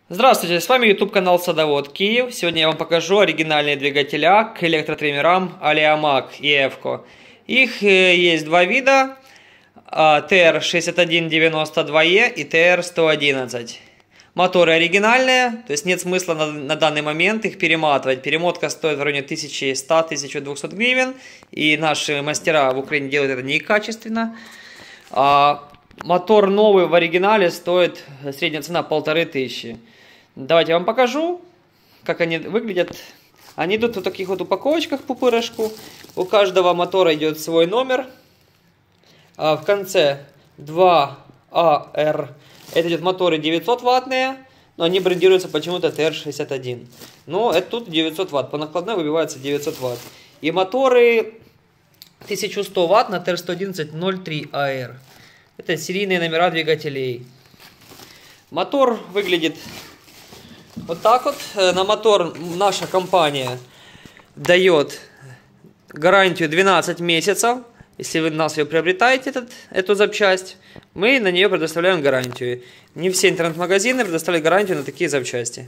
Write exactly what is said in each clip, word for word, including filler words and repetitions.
Здравствуйте, с вами YouTube канал Садовод Киев. Сегодня я вам покажу оригинальные двигателя к электротриммерам Aliamac и Evco. Их есть два вида, Т Р шестьдесят один девяносто два Е и Т Р сто одиннадцать. Моторы оригинальные, то есть нет смысла на, на данный момент их перематывать. Перемотка стоит в районе тысяча сто — тысяча двести гривен, и наши мастера в Украине делают это некачественно. А мотор новый в оригинале стоит, средняя цена полторы тысячи. Давайте я вам покажу, как они выглядят. Они идут в таких вот упаковочках пупырышку. У каждого мотора идет свой номер. А в конце два А Р. Это идут моторы девятьсот ваттные, но они брендируются почему-то Т Р шестьдесят один. Но это тут девятьсот ватт. По накладной выбивается девятьсот ватт. И моторы тысяча сто ватт на Т Р сто одиннадцать ноль три А Р. Это серийные номера двигателей. Мотор выглядит вот так вот. На мотор наша компания дает гарантию двенадцать месяцев. Если вы нас ее приобретаете, этот, эту запчасть, мы на нее предоставляем гарантию. Не все интернет-магазины предоставляют гарантию на такие запчасти.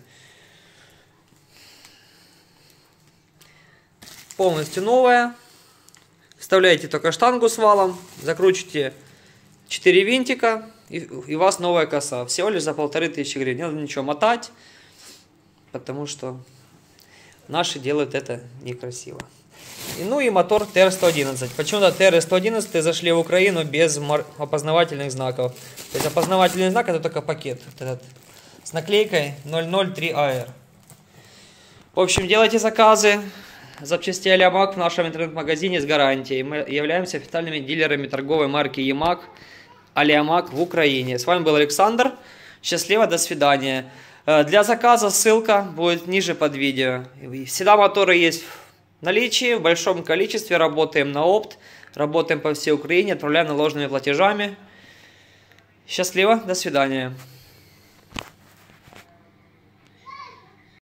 Полностью новая. Вставляете только штангу с валом, закручиваете четыре винтика, и, и у вас новая коса. Всего лишь за полторы тысячи гривен. Не надо ничего мотать, потому что наши делают это некрасиво. И, ну и мотор Т Р сто одиннадцать. Почему-то Т Р сто одиннадцать зашли в Украину без опознавательных знаков. То есть опознавательный знак — это только пакет вот этот, с наклейкой ноль ноль три А Р. В общем, делайте заказы запчастей Aliamac в нашем интернет-магазине с гарантией. Мы являемся официальными дилерами торговой марки Емак Aliamac в Украине. С вами был Александр. Счастливо, до свидания. Для заказа ссылка будет ниже под видео. Всегда моторы есть в наличии, в большом количестве. Работаем на опт, работаем по всей Украине, отправляем наложенными платежами. Счастливо, до свидания.